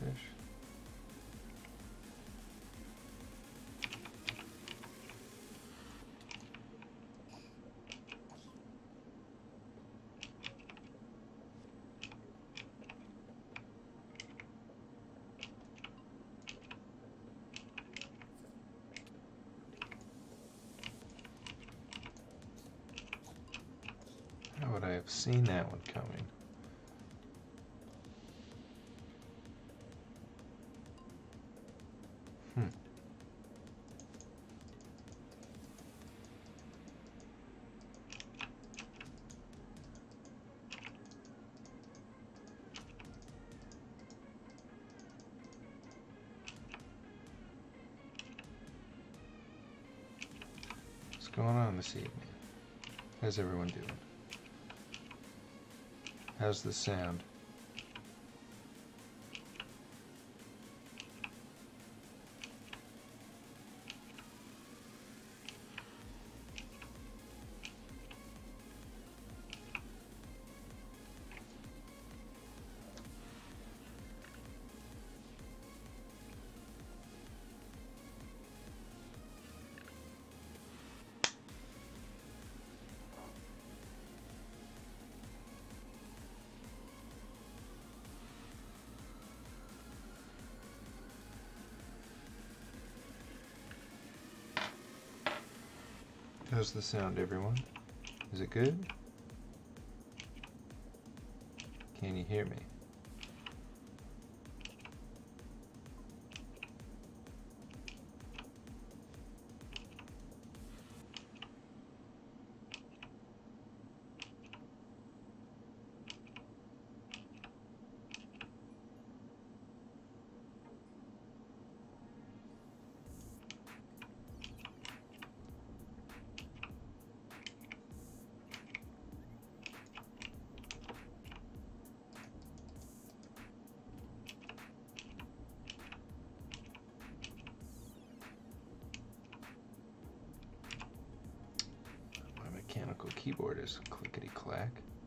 fish. How would I have seen that one coming? What's going on this evening? How's everyone doing? How's the sound? How's the sound, everyone? Is it good? Can you hear me? Mechanical keyboard is clickety clack.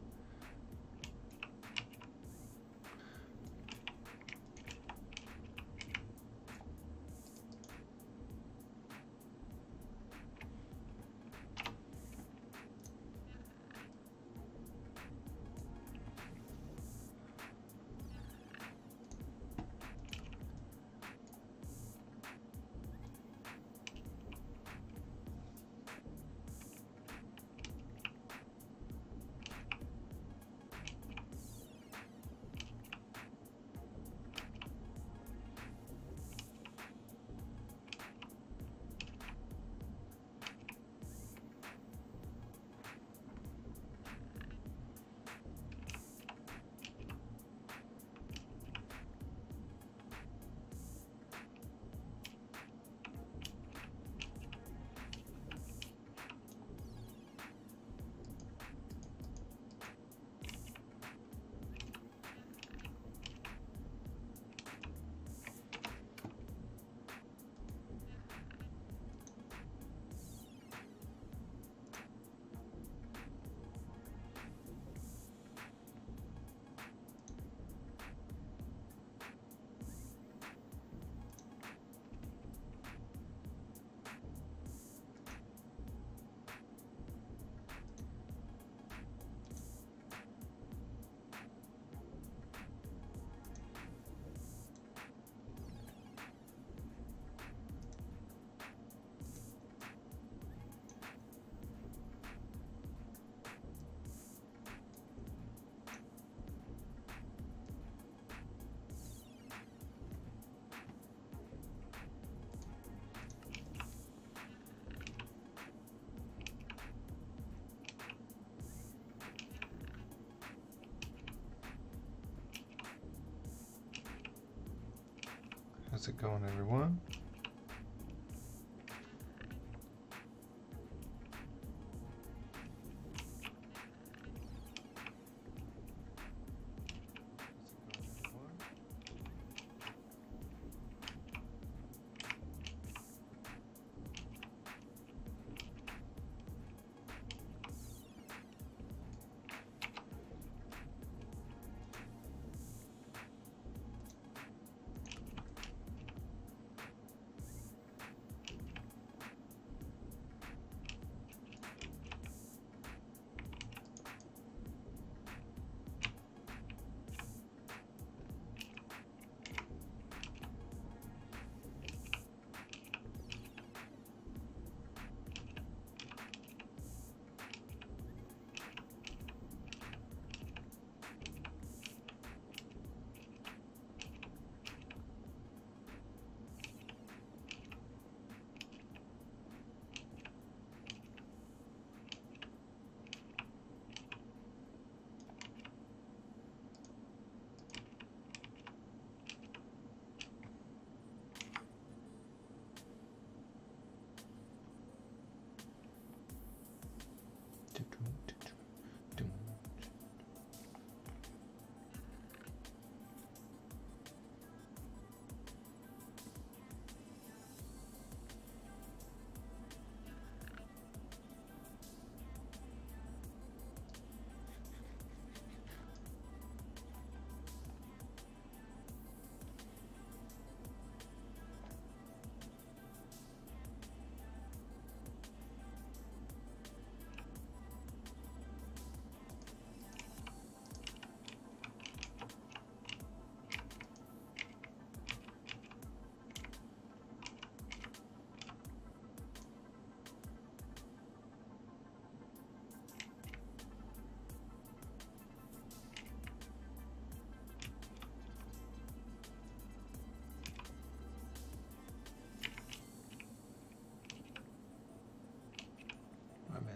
How's it going, everyone?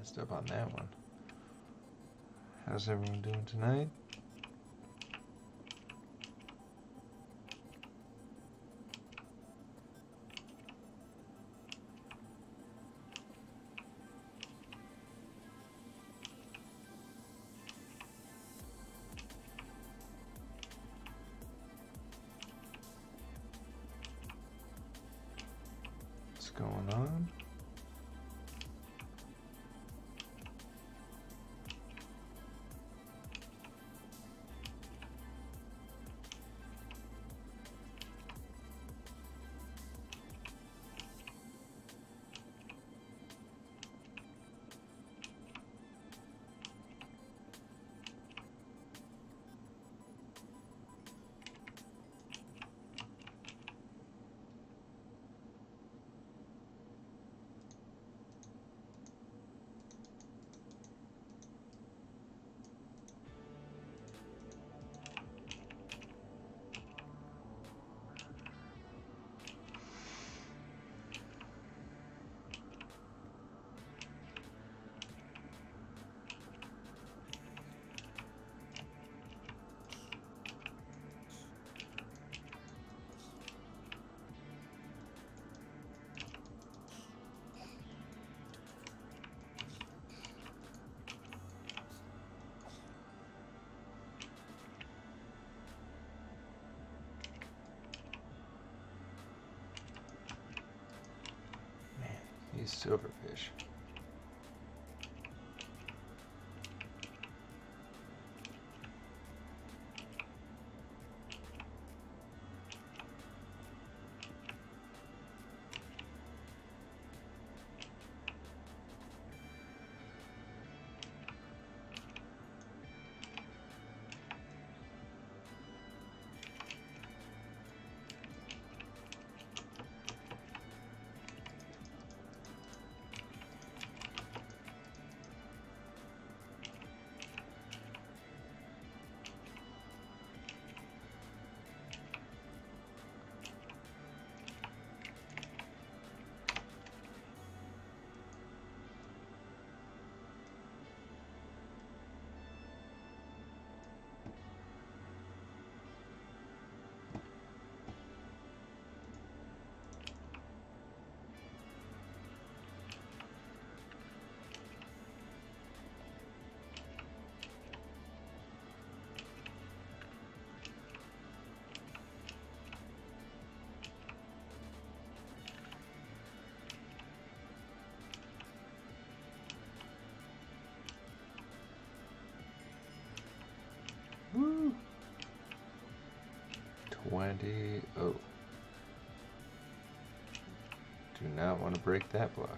messed up on that one. How's everyone doing tonight? What's going on? These silverfish. Woo! 20. Oh. Do not want to break that block.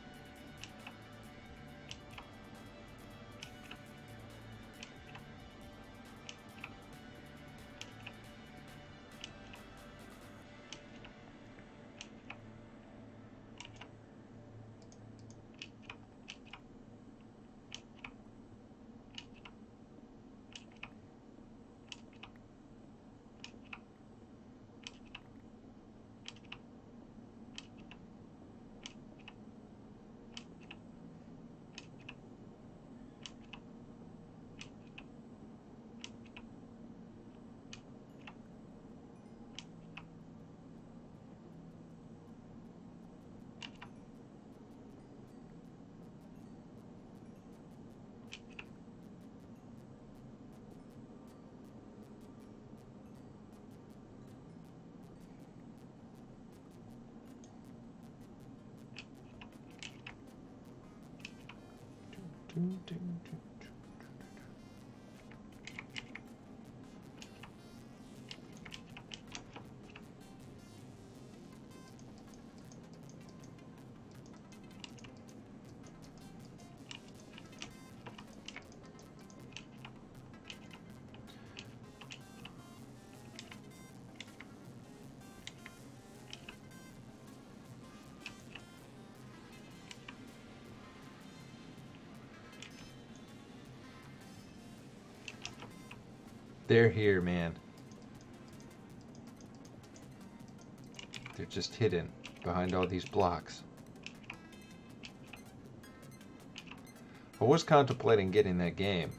They're here, man. They're just hidden behind all these blocks. I was contemplating getting that game.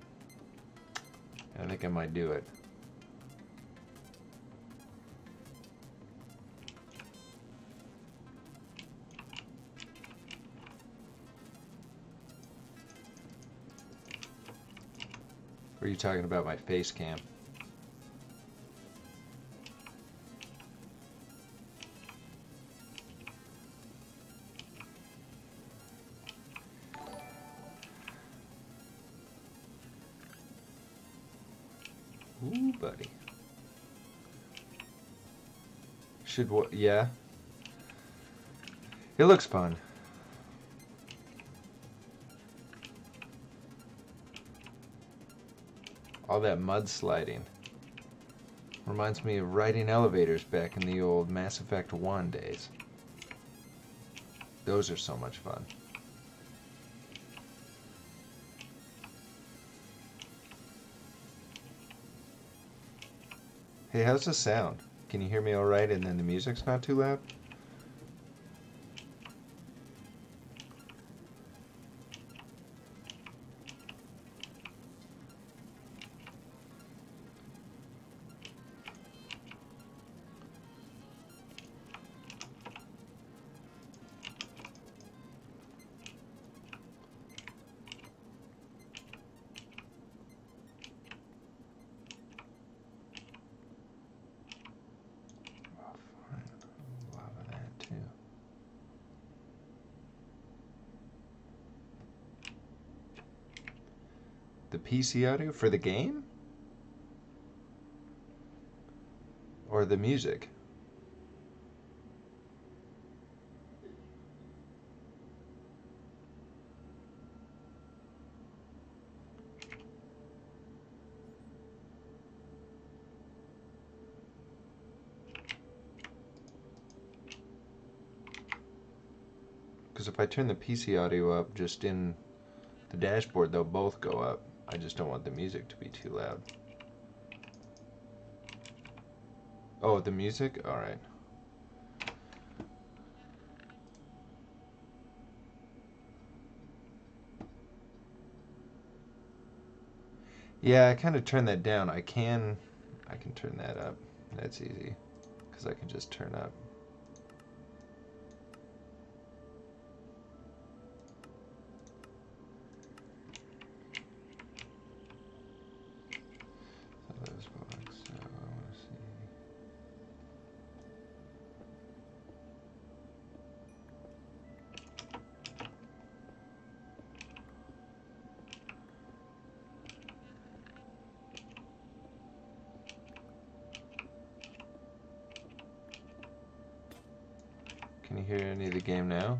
I think I might do it. Or are you talking about my face cam? Ooh, buddy. Should what? Yeah. It looks fun. All that mudsliding. Reminds me of riding elevators back in the old Mass Effect 1 days. Those are so much fun. Hey, how's the sound? Can you hear me alright and then the music's not too loud? The PC audio for the game? Or the music? Because if I turn the PC audio up just in the dashboard, they'll both go up. I just don't want the music to be too loud. Oh, the music? Alright. Yeah, I kind of turned that down. I can turn that up. That's easy. Because I can just turn up. Can you hear any of the game now?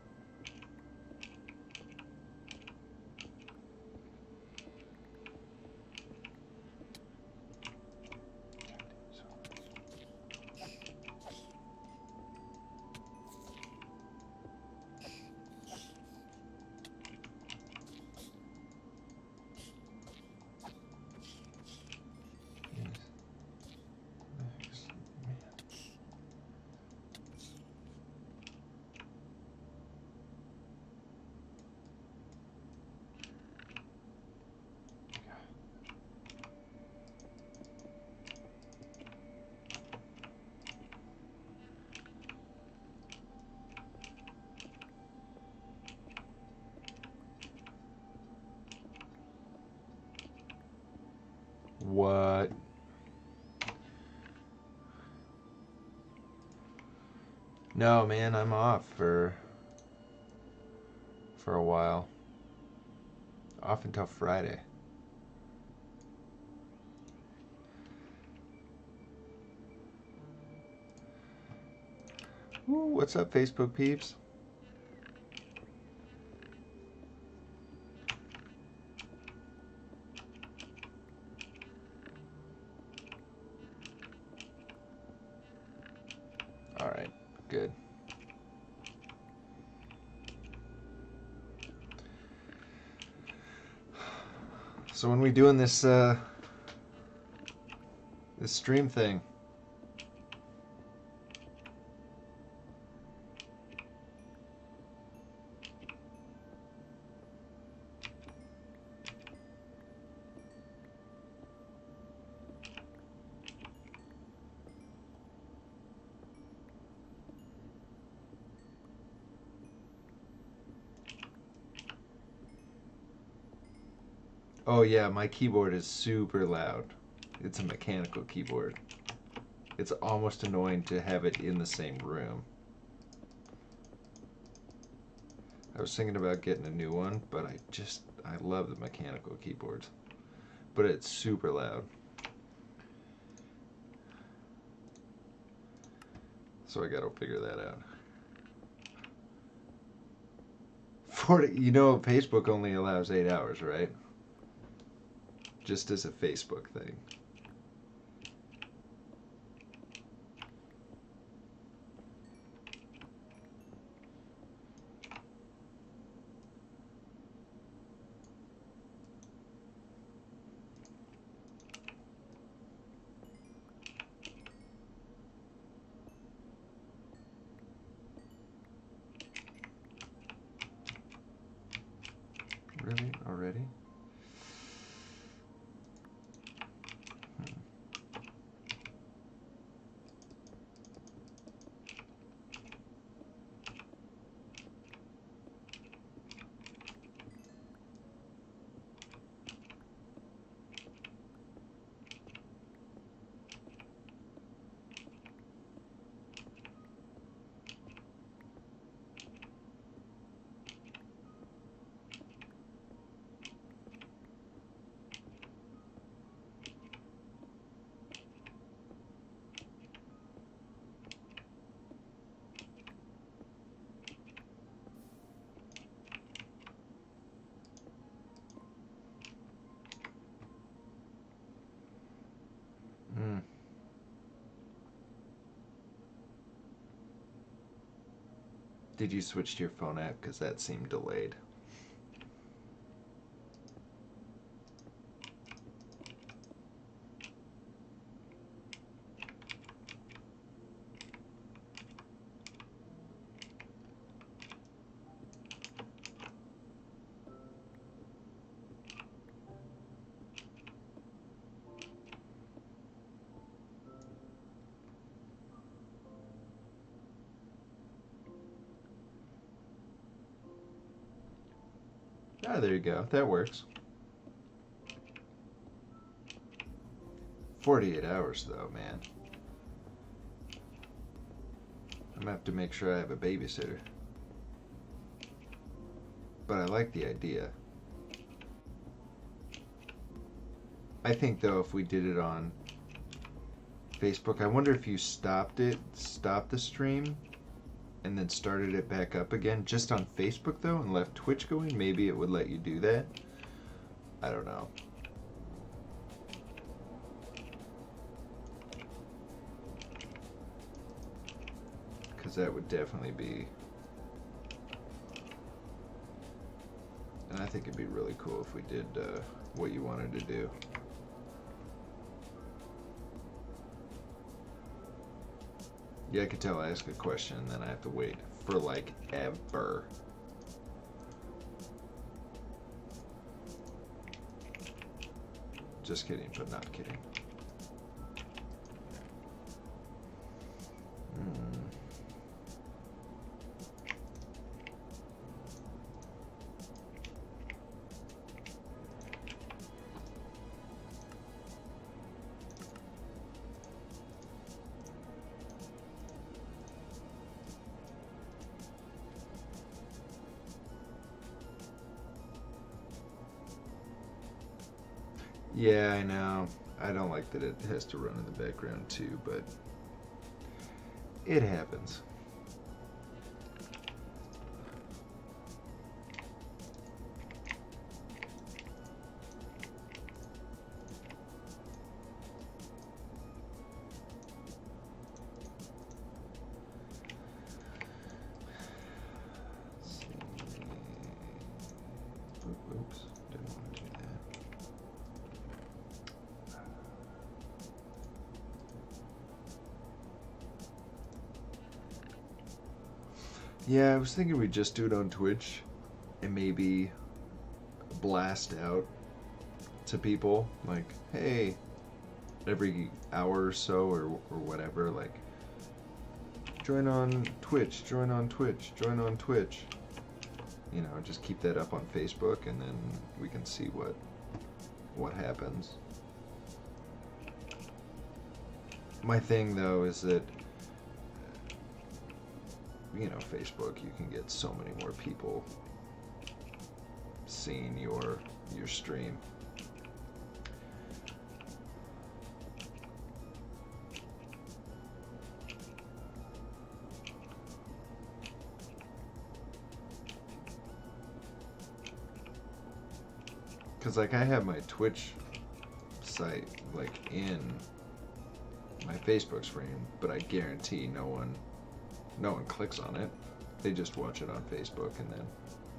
What? No, man, I'm off for a while. Off until Friday. Ooh, what's up, Facebook peeps? Alright, good. So when we doing this this stream thing? Oh yeah, my keyboard is super loud. It's a mechanical keyboard. It's almost annoying to have it in the same room. I was thinking about getting a new one, but I love the mechanical keyboards. But it's super loud. So I gotta figure that out. 40, you know, Facebook only allows 8 hours, right? Just as a Facebook thing. Really? Already? Hmm. Did you switch to your phone app? Because that seemed delayed. Ah, there you go. That works. 48 hours, though, man. I'm gonna have to make sure I have a babysitter. But I like the idea. I think, though, if we did it on Facebook, I wonder if you stopped the stream, and then started it back up again just on Facebook, though, and left Twitch going, maybe it would let you do that. I don't know. Because that would definitely be... And I think it'd be really cool if we did what you wanted to do. Yeah, I could tell I ask a question and then I have to wait for like ever. Just kidding, but not kidding. Yeah, I know. I don't like that it has to run in the background too, but it happens. Oops, didn't want to do that. Yeah, I was thinking we'd just do it on Twitch and maybe blast out to people like, hey, every hour or so or whatever, like, join on Twitch, join on Twitch, join on Twitch. You know, just keep that up on Facebook and then we can see what what happens. My thing though is that, you know, Facebook, you can get so many more people seeing your stream. Cause like I have my Twitch site like in my Facebook stream, but I guarantee no one clicks on it. They just watch it on Facebook and then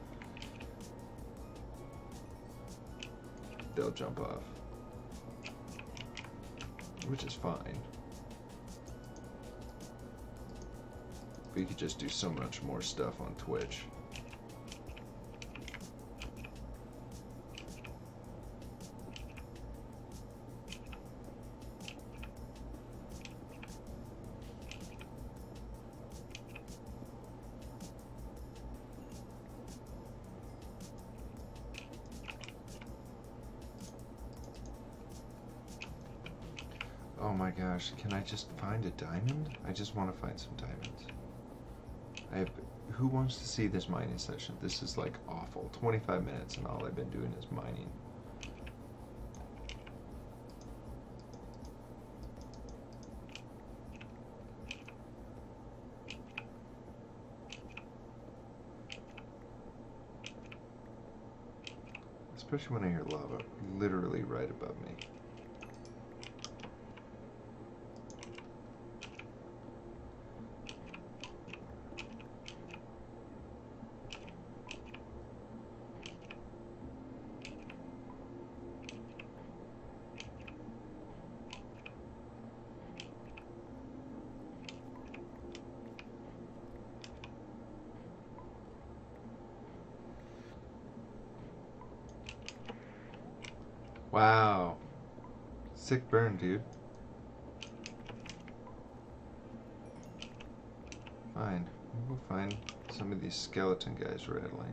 they'll jump off, which is fine. But you could just do so much more stuff on Twitch. Oh my gosh, can I just find a diamond? I just want to find some diamonds. Who wants to see this mining session? This is like awful. 25 minutes and all I've been doing is mining. Especially when I hear lava literally right above me. Wow. Sick burn, dude. Fine. We'll find some of these skeleton guys rattling.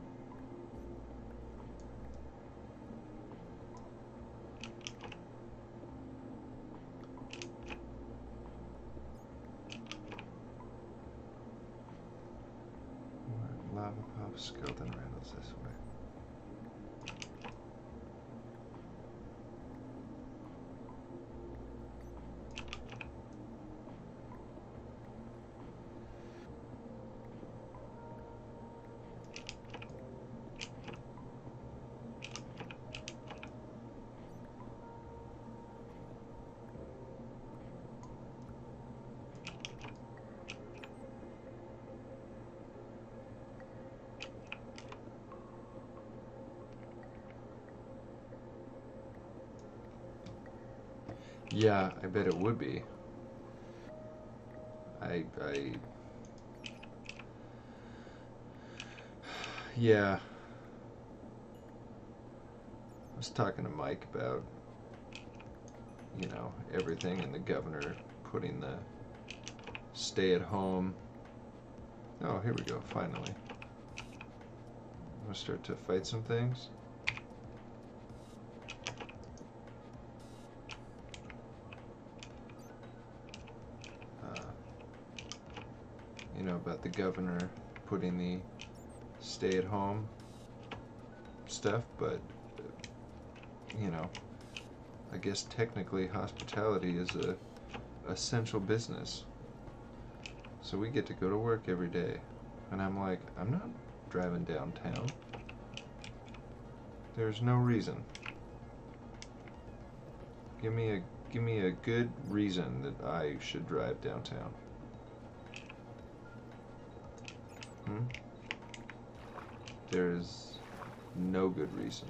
Lava pop, skeleton rattles this way. Yeah, I bet it would be. Yeah. I was talking to Mike about, you know, everything and the governor putting the stay at home. Oh, here we go, finally. I'm gonna start to fight some things. You know, about the governor putting the stay at home stuff, but you know, I guess technically hospitality is a essential business. So we get to go to work every day. And I'm like, I'm not driving downtown. There's no reason. Give me a good reason that I should drive downtown. There's no good reason.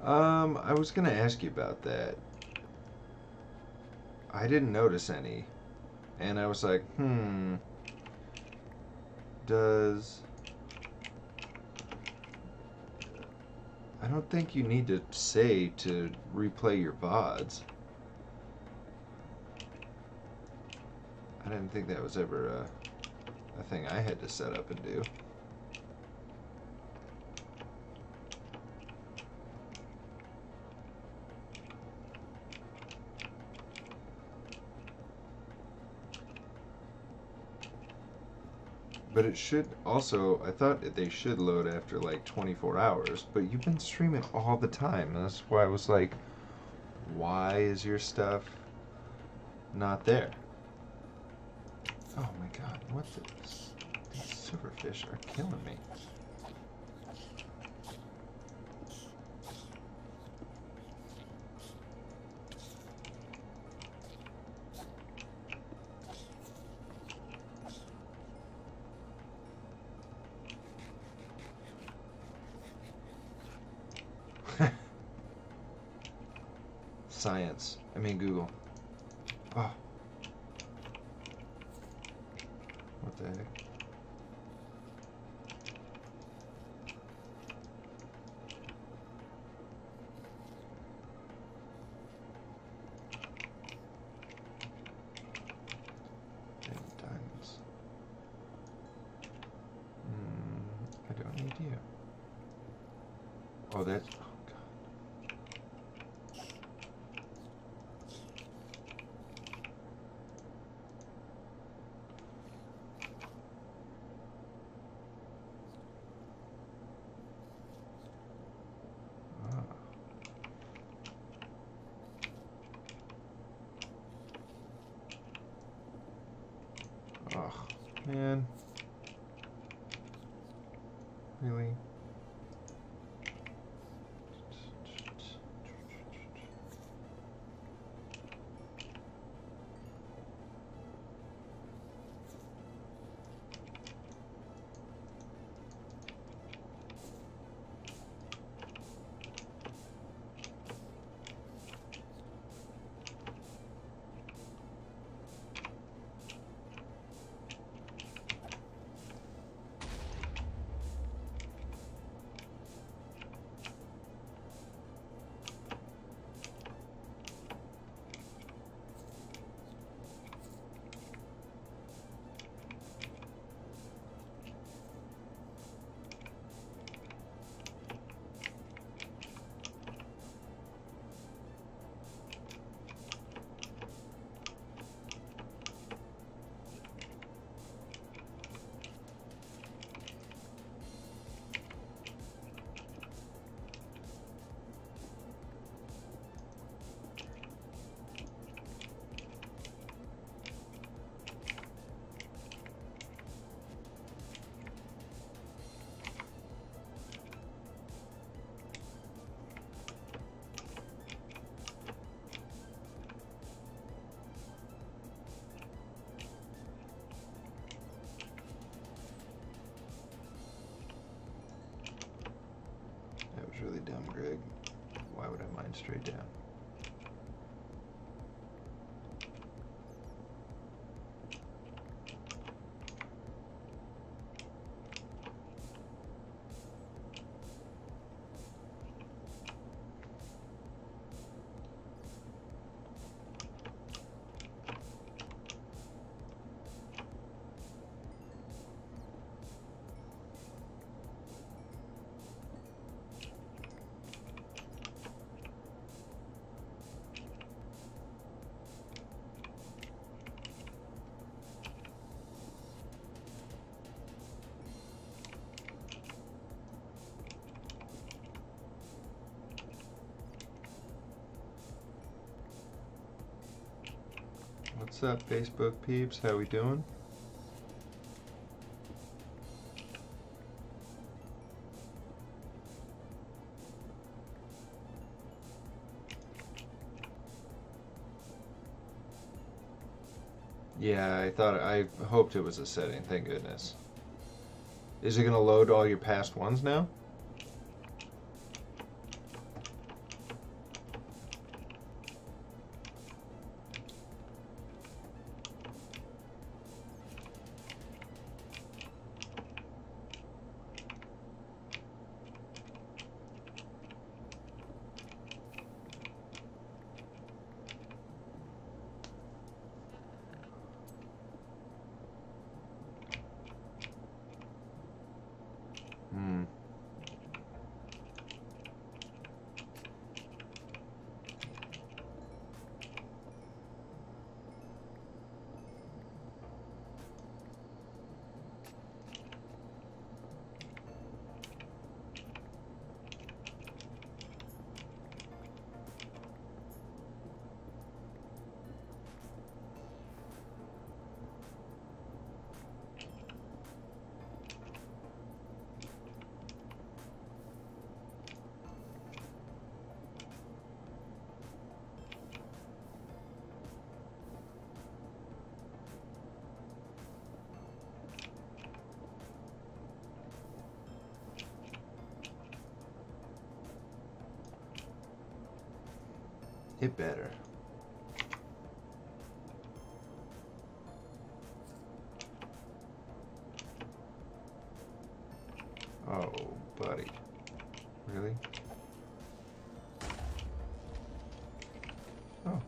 I was gonna ask you about that. I didn't notice any. And I was like, does... I don't think you need to say to replay your VODs. I didn't think that was ever a thing I had to set up and do. But it should also, I thought that they should load after like 24 hours, but you've been streaming all the time. That's why I was like, why is your stuff not there? Oh my god, what this? These silverfish are killing me. Science. I mean Google. Oh. What the heck? Diamonds. I don't need you. Oh, that's... Oh, man. Really? That was really dumb, Greg. Why would I mine straight down? What's up, Facebook peeps? How we doing? Yeah, I hoped it was a setting, thank goodness. Is it gonna load all your past ones now? It better. Oh, buddy. Really? Oh.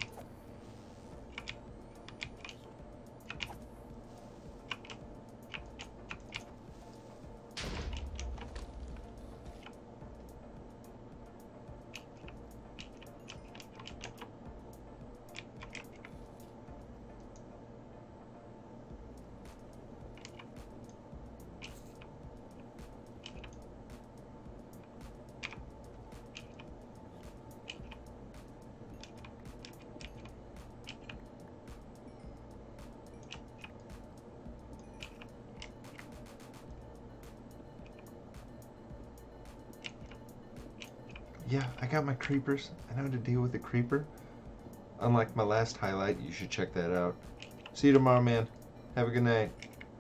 Yeah, I got my creepers. I know how to deal with a creeper. Unlike my last highlight, you should check that out. See you tomorrow, man. Have a good night.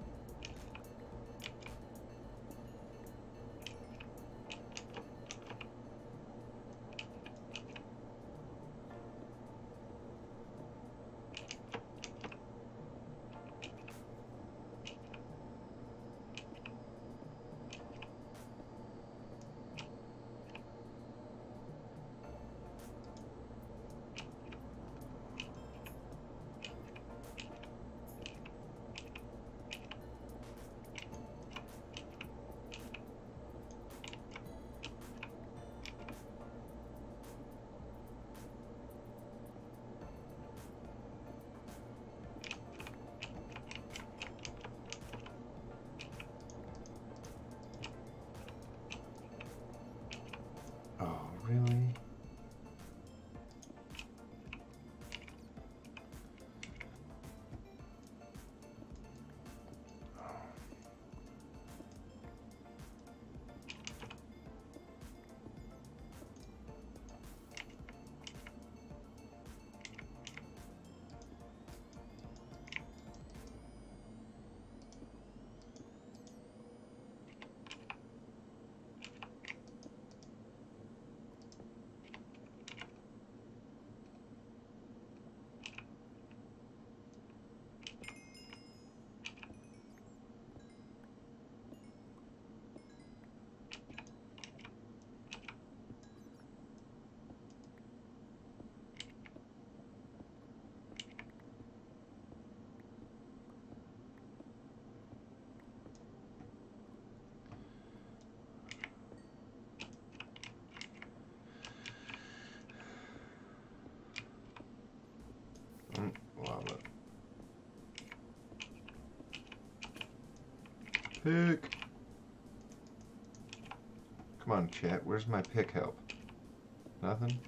Oh, really? Lava. Pick. Come on, chat. Where's my pick help? Nothing?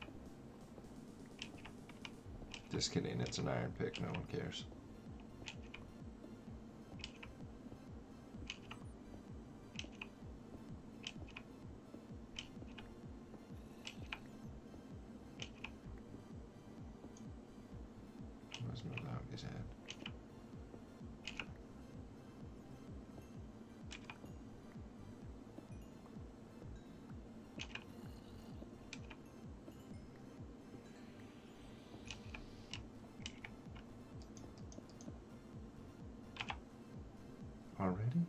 Just kidding. It's an iron pick. No one cares. Where's my zombies at? Already?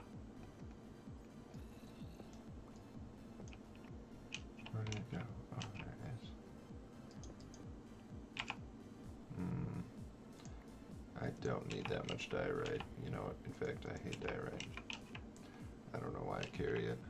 Where did it go? Oh, there it is. I don't need that much diorite. You know what? In fact, I hate diorite. I don't know why I carry it.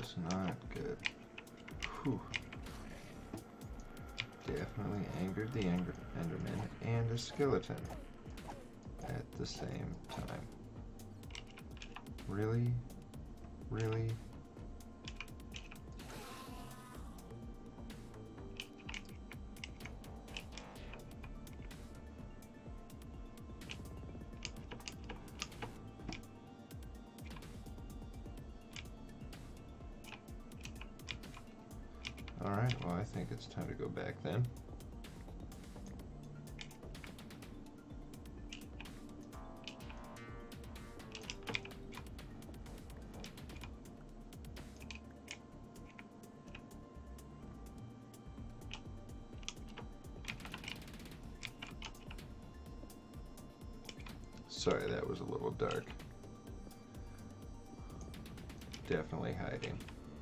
was not good. Whew. Definitely angered the Enderman and the skeleton at the same time. Really? Really? Alright, well I think it's time to go back then. Sorry, that was a little dark. Definitely hiding.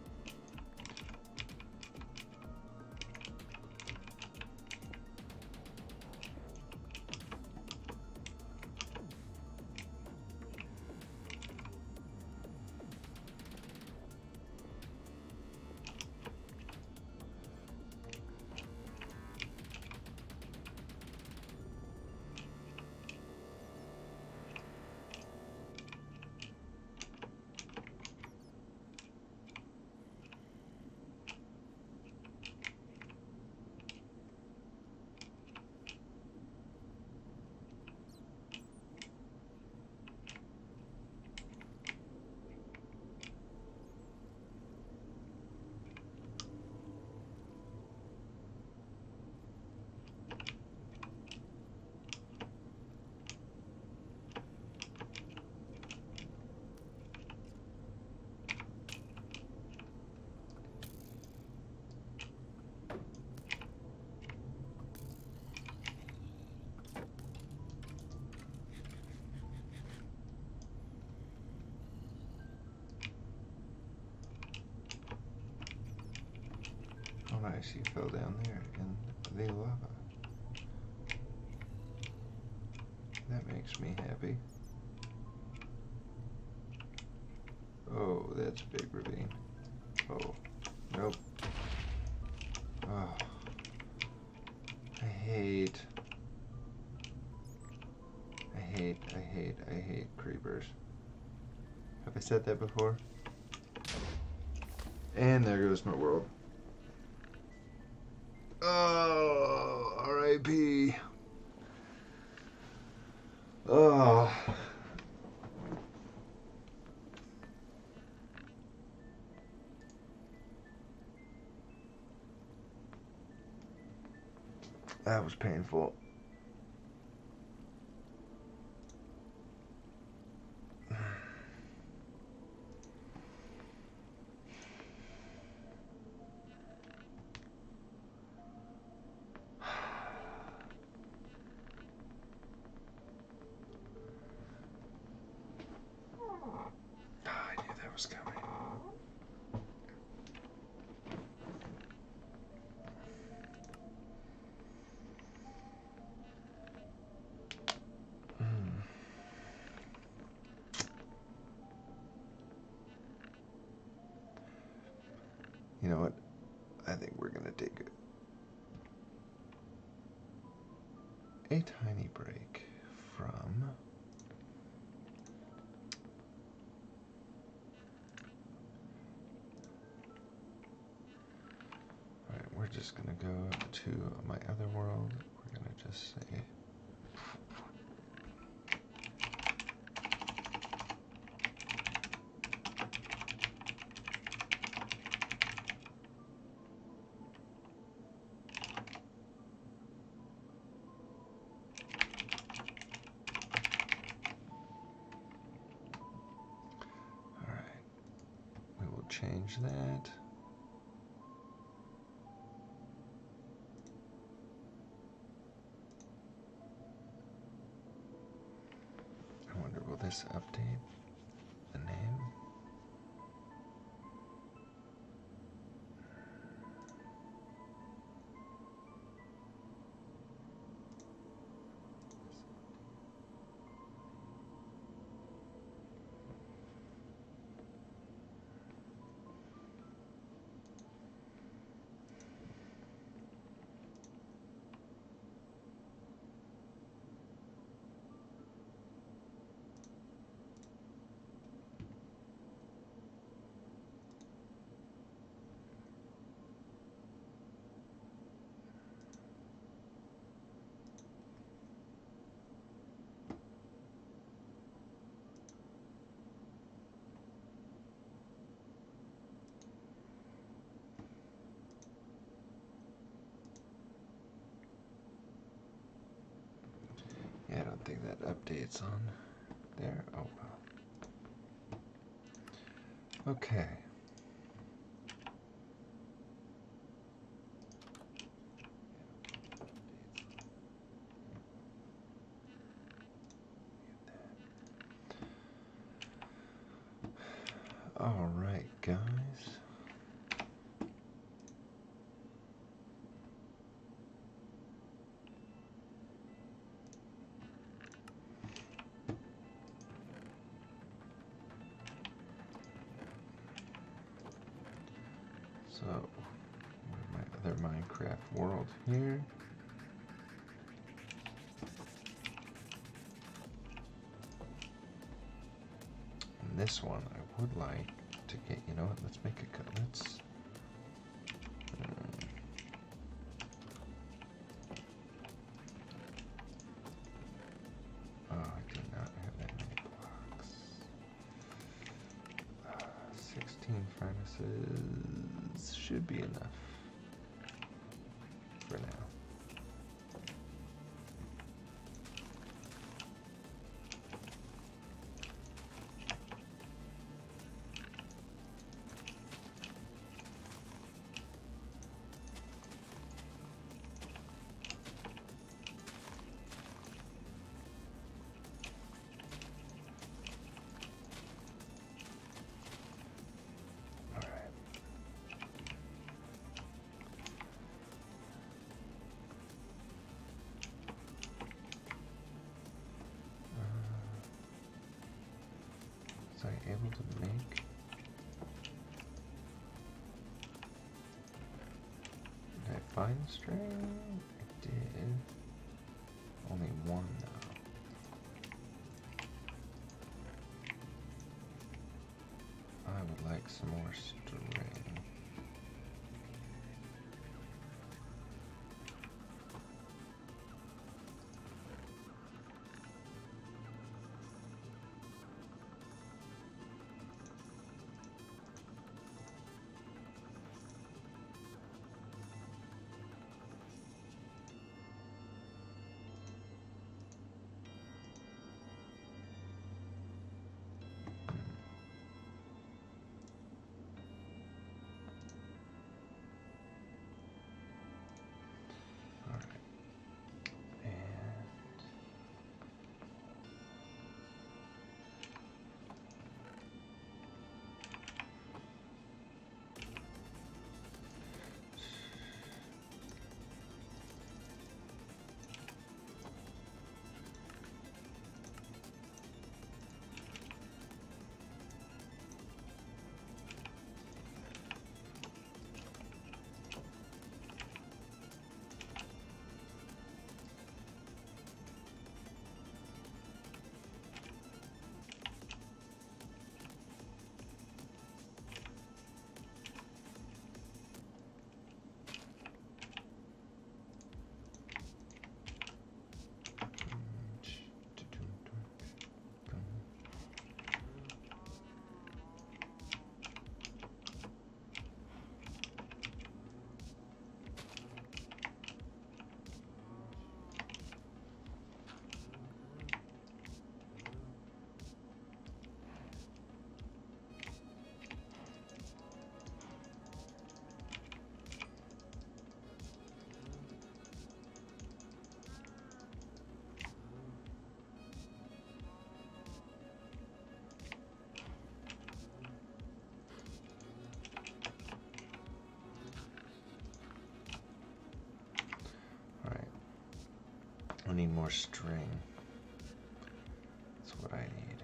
Oh nice, you fell down there in the lava. That makes me happy. Oh, that's a big ravine. Oh, nope. Oh, I hate creepers. Have I said that before? And there goes my world. Oh, R.I.P. Oh. That was painful. I knew that was coming. You know what? I think we're gonna take a tiny break from we're just gonna go to my other world. We're gonna just say alright. We will change that. I wonder, will this update the name? think that updates on there. Oh well. Okay. All right, guys. So, my other Minecraft world here. And this one, I would like to get, you know what, let's make a cut. Let's. Oh, I do not have that many blocks. 16 furnaces should be enough for now. Was I able to make? Did I find string? I did. Only one though. I would like some more string. I need more string. That's what I need.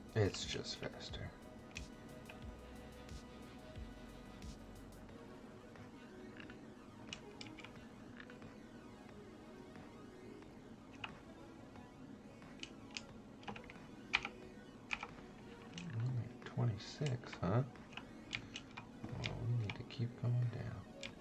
It's just faster. Alright, 26, huh? Well, we need to keep going down.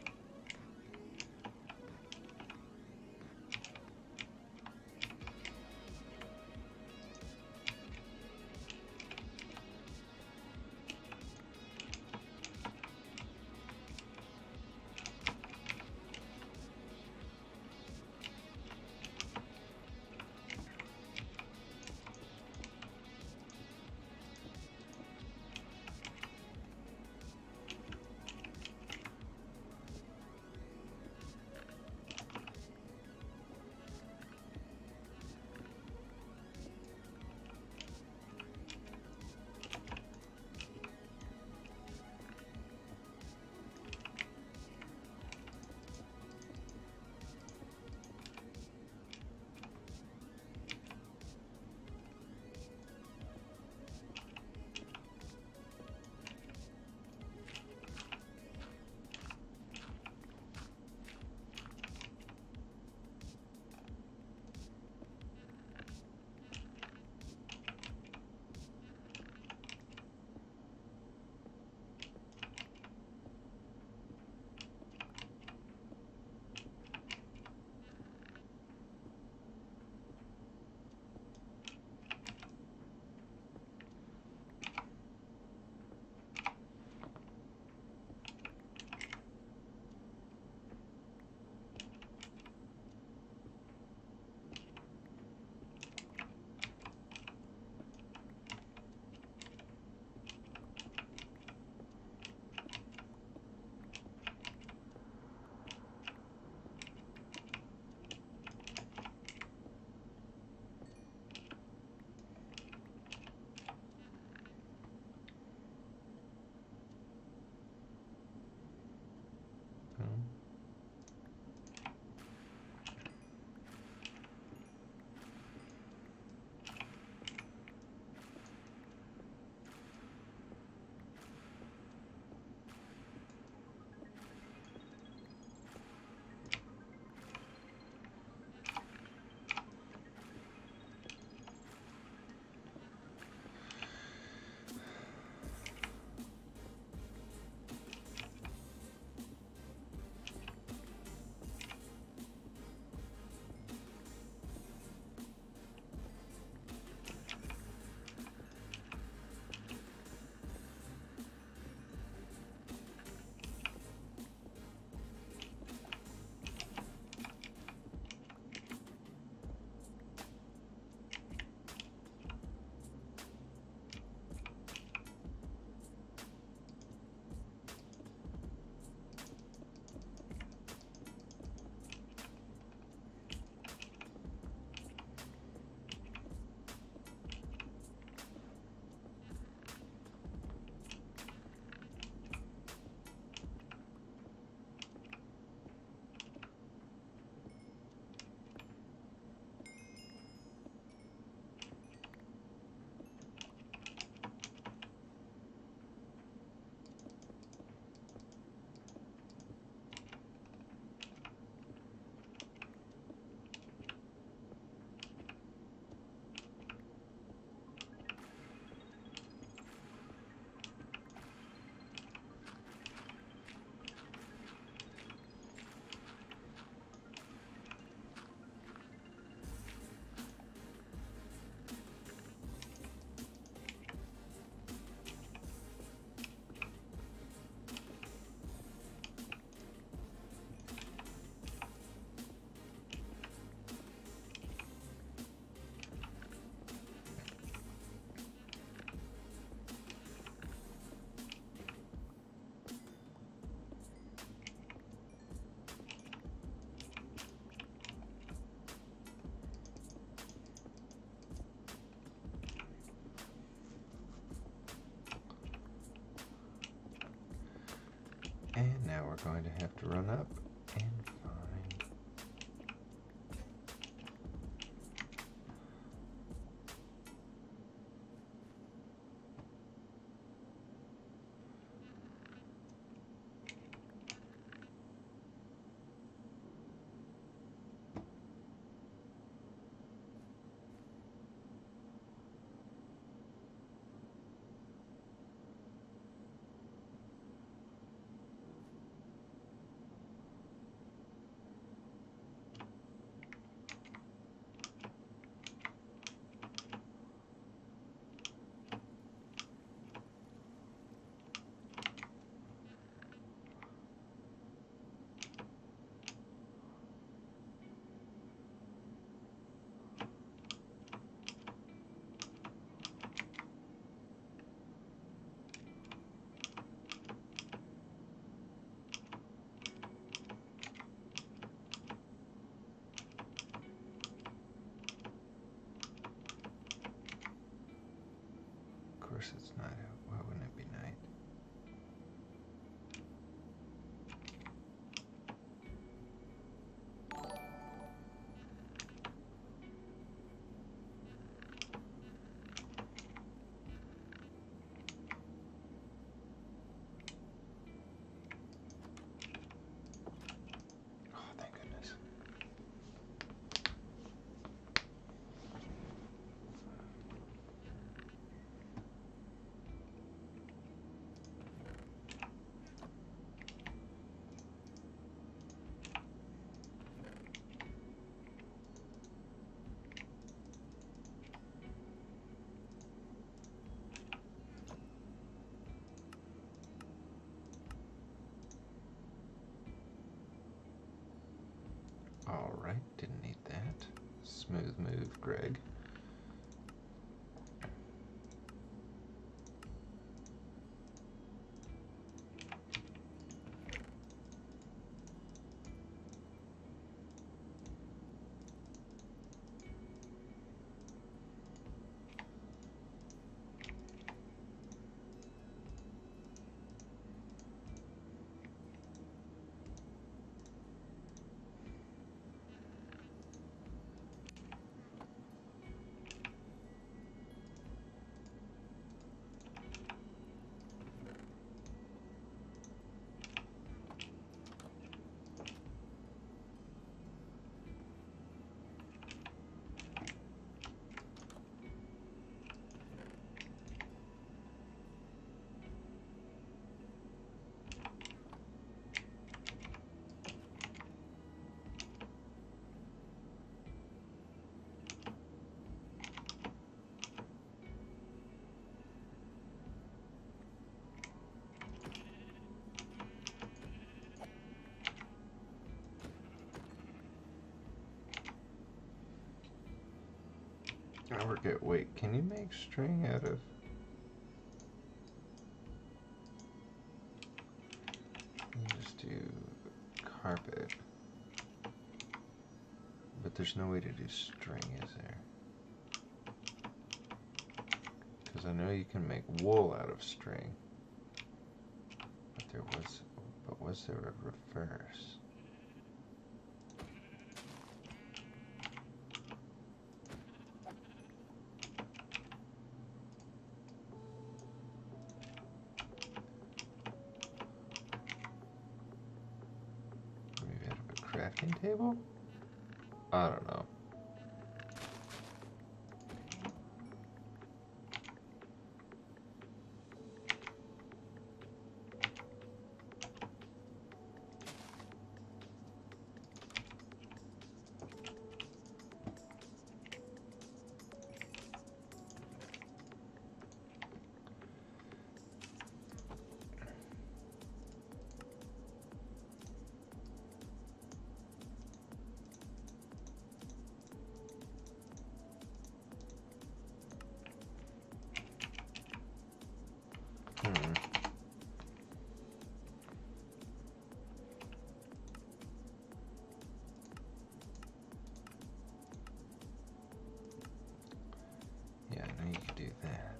And now we're going to have to run up and find course it's not. Why wouldn't it be night? Oh, thank goodness. Alright, didn't need that. Smooth move, Greg. I forget, wait, can you make string out of... Just do carpet. But there's no way to do string, is there? Because I know you can make wool out of string. But was there a reverse? Maybe out of a crafting table? I don't know. Yeah, I know you could do that.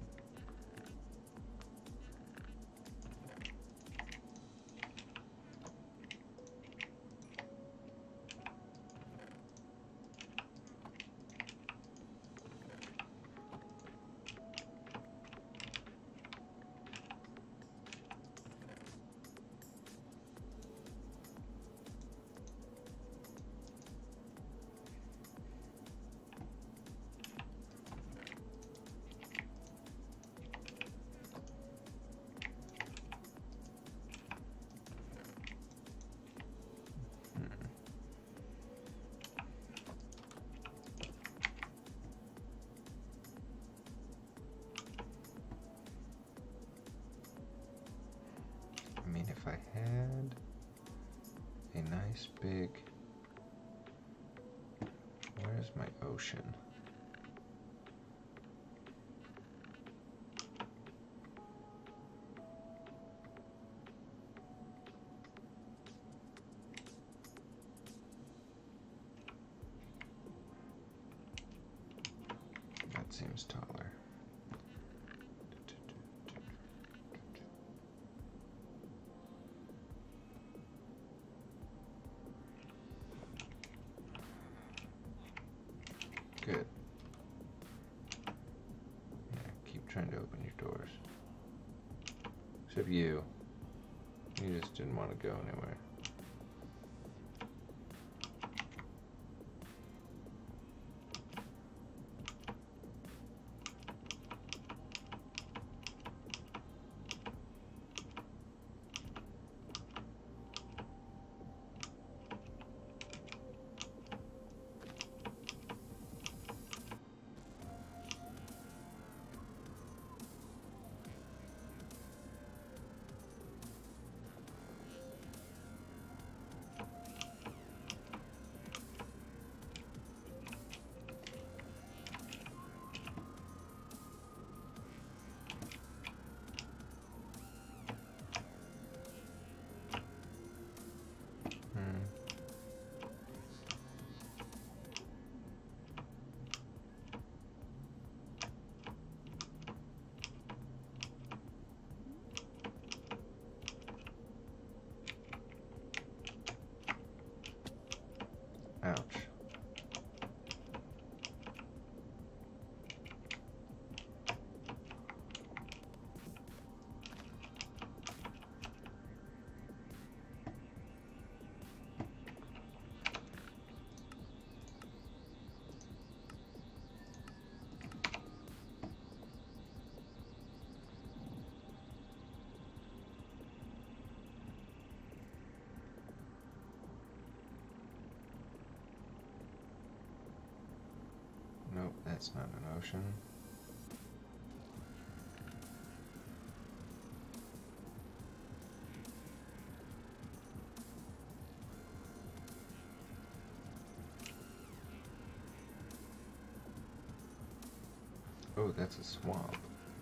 I mean, if I had a nice big... Where's my ocean? That seems taller. trying to open your doors. Except you. You just didn't want to go anywhere. Ouch. Nope, that's not an ocean. Oh, that's a swamp.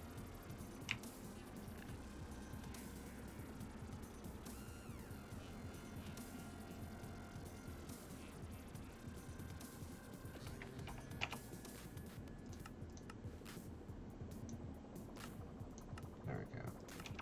There we go.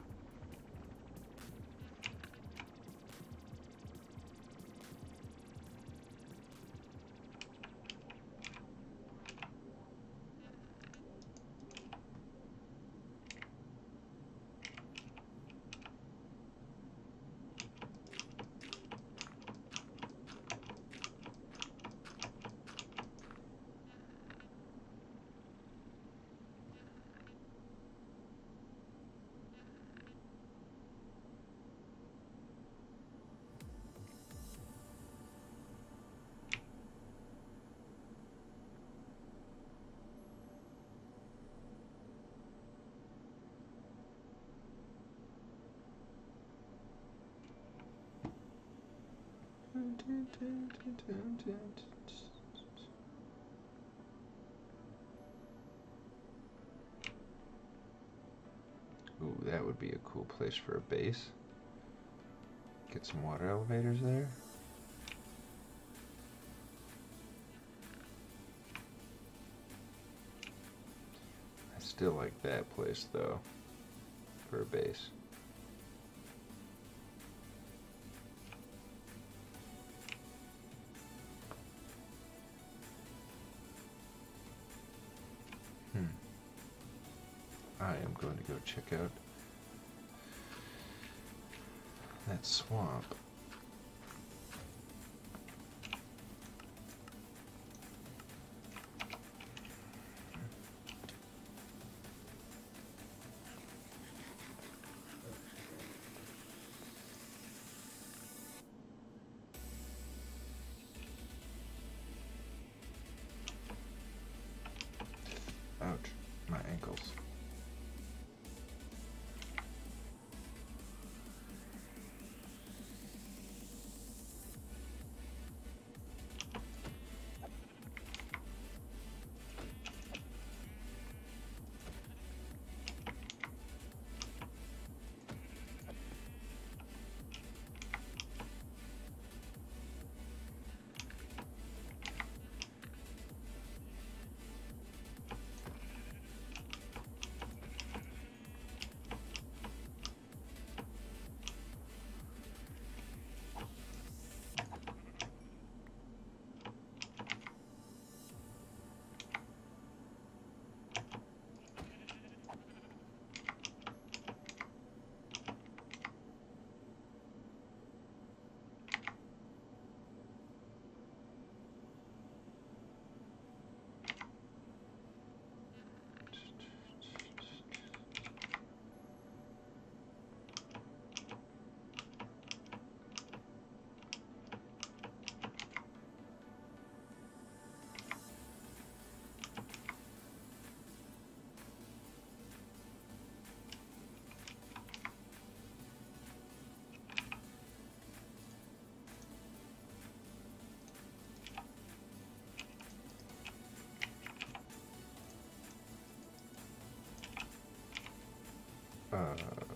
Ooh, that would be a cool place for a base. Get some water elevators there. I still like that place though, for a base. I am going to go check out that swamp. Ouch, my ankles. Uh,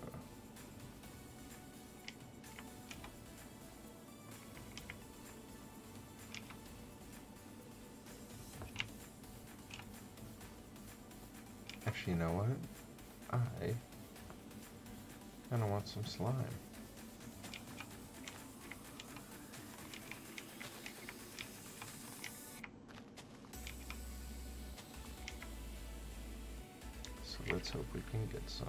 Actually, you know what? I kind of want some slime. So let's hope we can get some.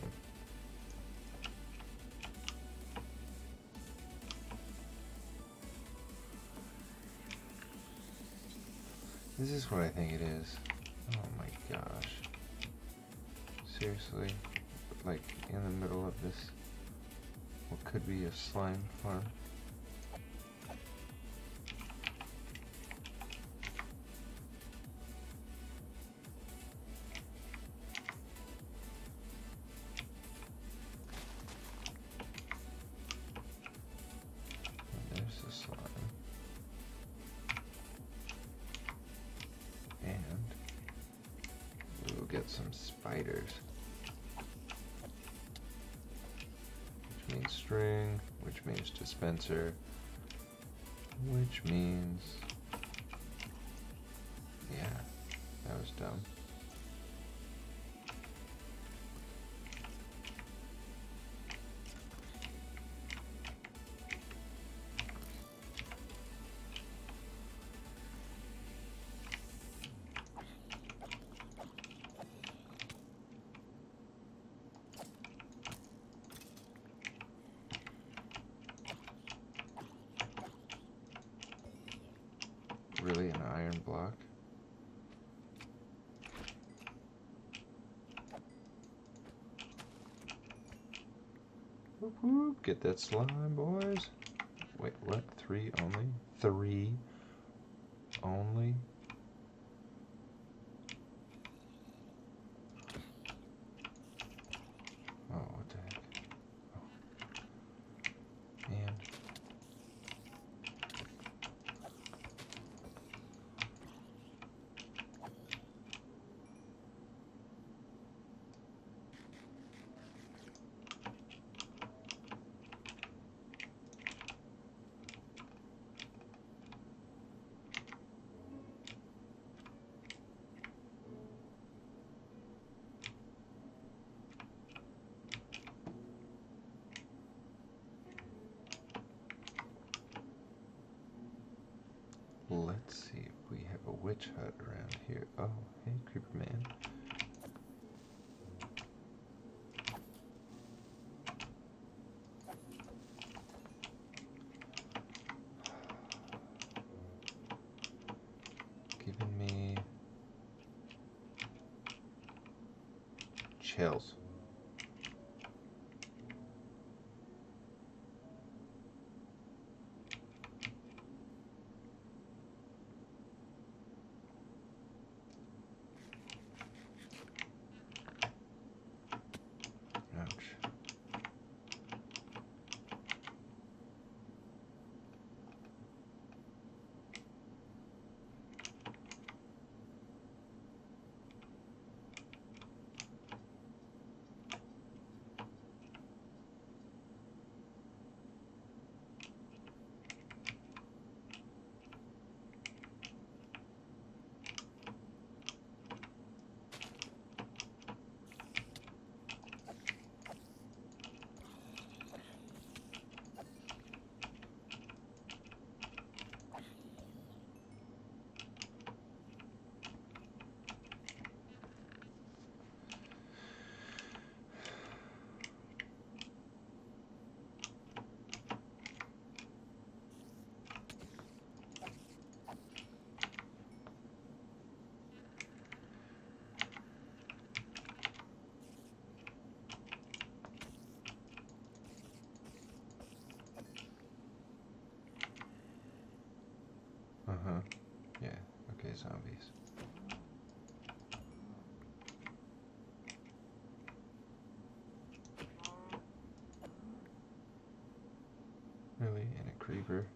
This is what I think it is. Oh my gosh. Seriously, like in the middle of this, what could be a slime farm? And there's the slime. And we'll get some spiders. Which means string, which means dispenser, which means, yeah, that was dumb. Really, an iron block? Whoop whoop, get that slime, boys. Wait, what? 3 only? 3 only? Oh, what the heck? Oh. And let's see if we have a witch hut around here. Oh, hey, Creeper Man. Giving me chills. Ouch. Uh-huh. Yeah, okay, zombies. Really? And a creeper?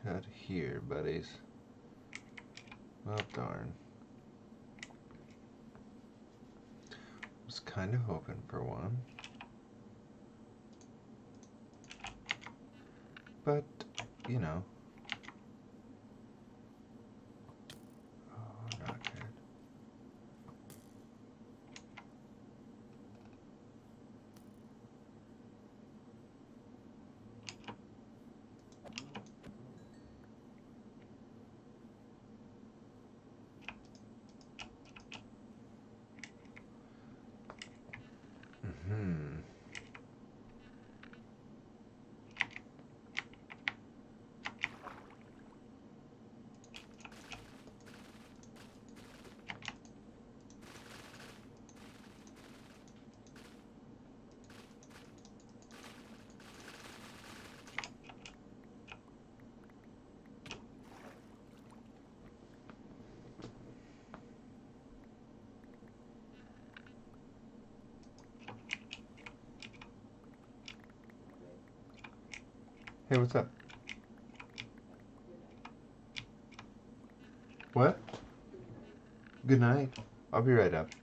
out here, buddies. Well, darn. Was kind of hoping for one. But, you know. Oh, not good. Mm-hmm. Hey, what's up? What? Good night. I'll be right up.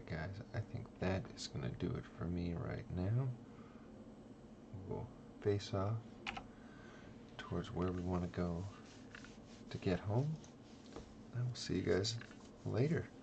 guys, I think that is going to do it for me right now. We'll face off towards where we want to go to get home. I will see you guys later.